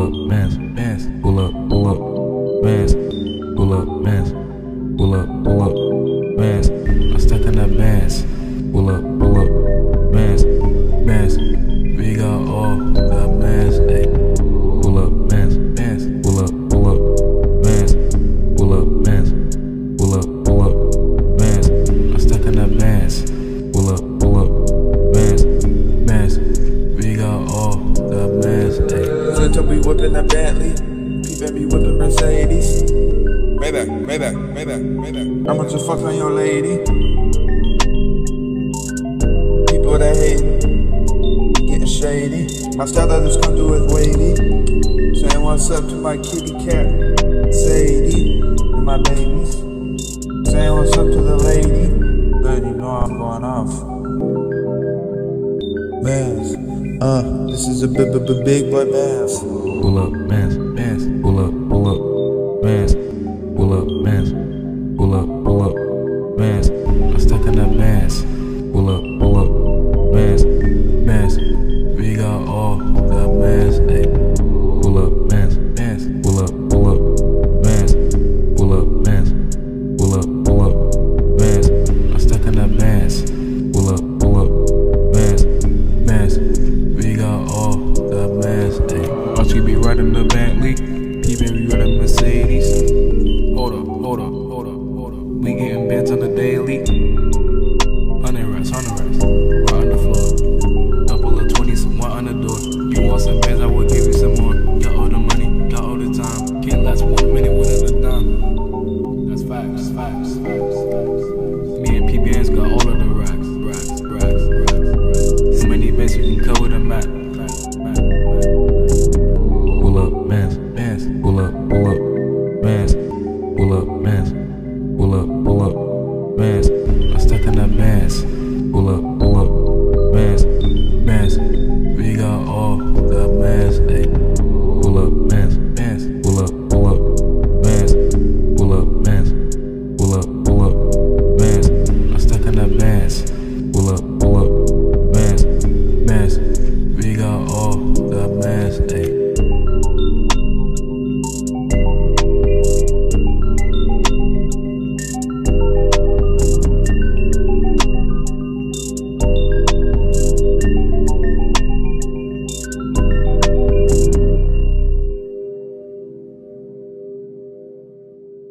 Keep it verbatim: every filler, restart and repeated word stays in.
up, bands, bands, pull up, pull up, bands, pull up, bands, pull up, pull up, bands. I'm stuck in the bands, pull up, pull up, bands, bands. We got all the bands, ayy. Pull up, bands, bands, pull up, pull up, bands, pull up, bands, pull up, pull up, bands. I'm stuck in the bands, pull up, pull up, bands, bands. We got all the bands, ayy. Until we whippin' the Bentley, keepin' me whippin' Mercedes. Maybach, Maybach, Maybach, Maybach. I'ma just fuck on your lady. People that hate me, getting shady. My style that just come through is weighty. Saying what's up to my kitty cat, Sadie, and my babies. Saying what's up to the lady, but you know I'm going off. Bands, uh, this is a big, big, big boy bands. Pull up, bands, bands, pull up, pull up, bands, pull up, bands, pull up, pull up, bands. I'm stuck in the bands, pull up, pull up, bands, bands. We got all the bands, ayy. Pull up, bands, bands, pull up, pull up, bands, pull up, bands, pull up, pull up, bands. I'm stuck in the bands, pull up, pull up, bands, bands. We got all the bands, ayy. Watch you be riding the Bentley, peeping